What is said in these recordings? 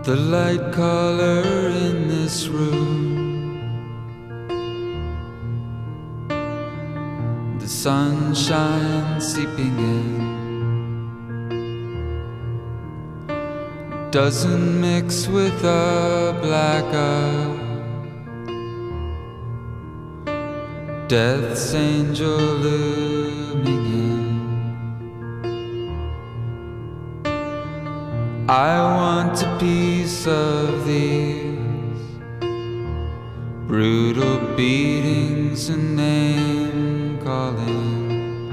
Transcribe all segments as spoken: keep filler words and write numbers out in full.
the light color in this room. The sunshine seeping in doesn't mix with a blackout. Death's angel looming in. I want a piece of these brutal beatings and name callings,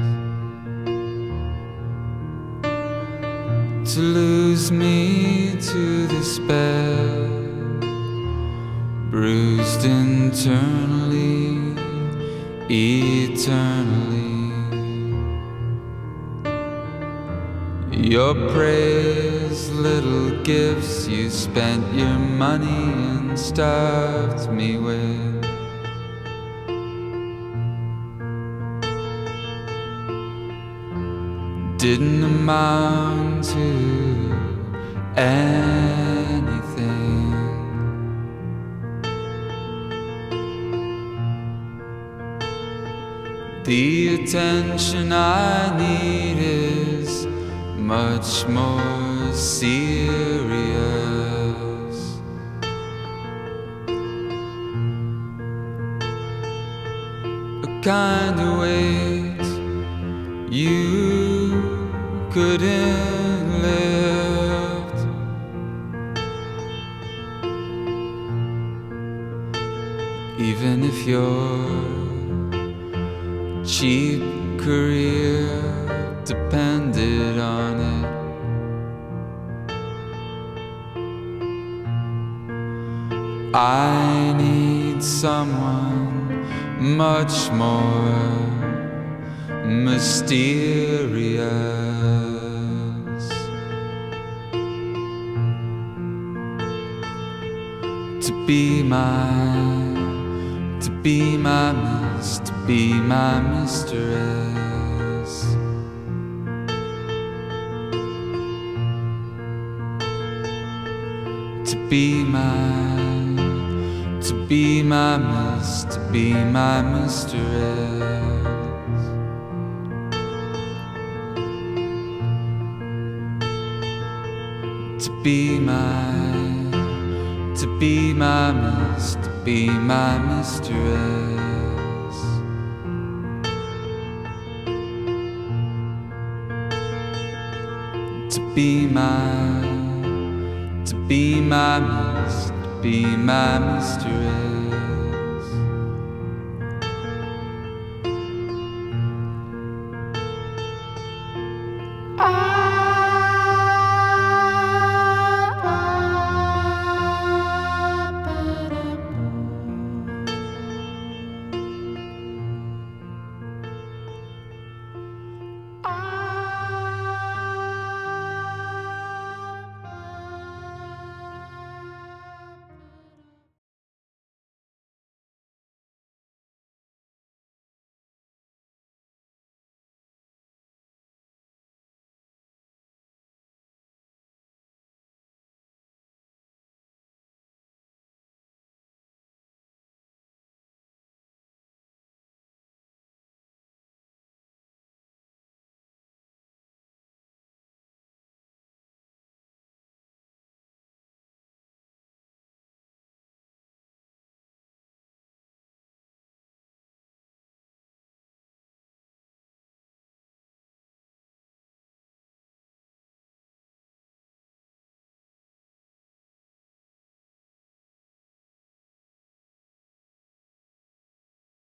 to lose me to despair, bruised internally, eternally. Your praise, little gifts you spent your money and starved me with. Didn't amount to anything. The attention I need is much more serious. A kind of weight you couldn't lift. Even if your cheap career depended on it. I need someone much more mysterious to be my, to be my miss, to be my mistress. To be my, to be my miss, to be my mistress. To be my, to be my miss, to be my mistress. To be my, to be my miss, to be my mistress.